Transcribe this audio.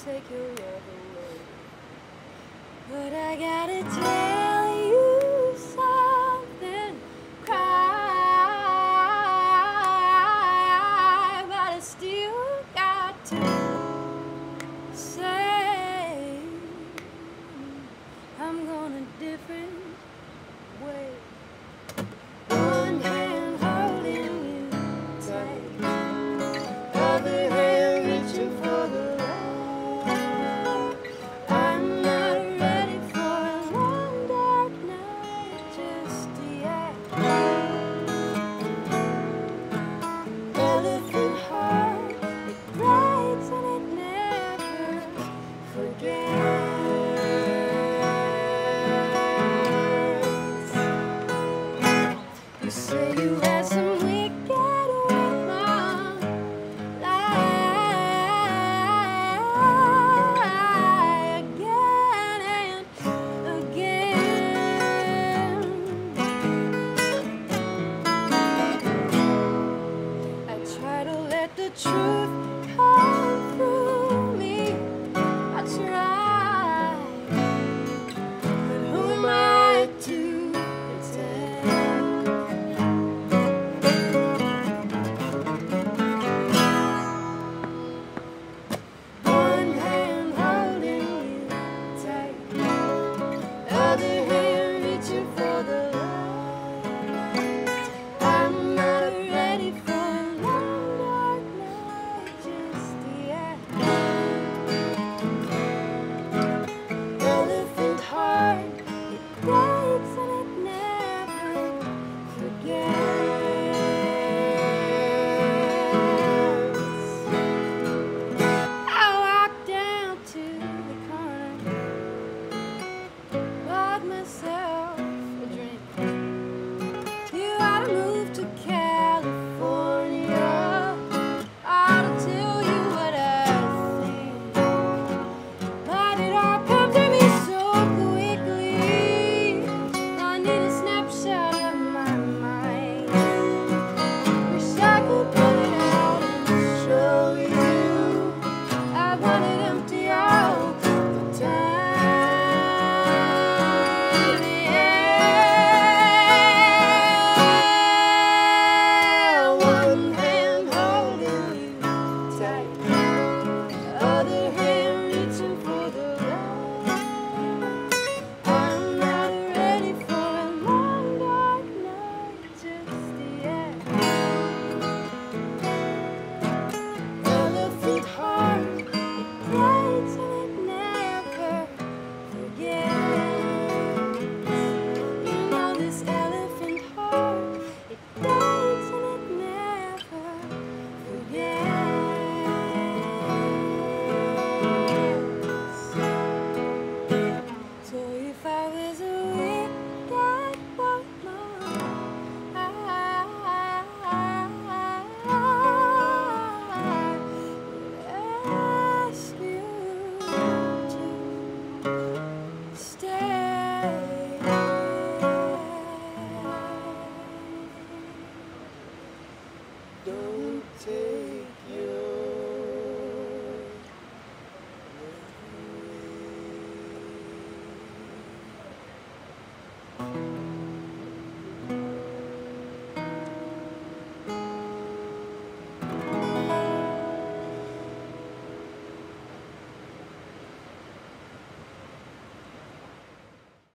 take your love away. But I gotta tell you something, cry, but I still got to say I'm going a different way. One hand holding you tight, other hand reaching for the light. I'm not ready for a long dark night just yet. Elephant heart, it breaks and it never forgets. You say you had some wicked woman, lie again and again. I try to let the truth come through me. I try, but who am I to pretend? One hand holding you tight, other hand reaching for the light. I'm not ready for a long dark night just yet. Elephant heart, it breaks and it never forgets. I walk down to the corner, bought myself a drink. You ought to move to California. I ought to tell you what I think, but it all comes to me so quickly. I need a snapshot of my mind. Wish I could pull it out and show you. I want it empty all the time. Yeah. One hand holding you tight, other hand reaching for the light. I'm not ready for a long dark night just yet. Elephant heart, it breaks and it never forgets. You know this elephant heart, it breaks and it never forgets. So if I was a wicked woman, I would ask you to stay.